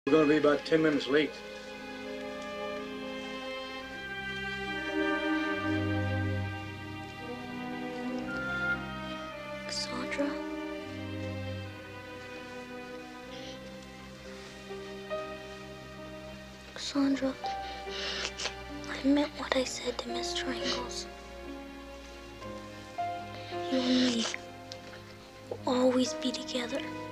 We're going to be about 10 minutes late. Cassandra? Cassandra, I meant what I said to Mr. Ingalls. You and me will always be together.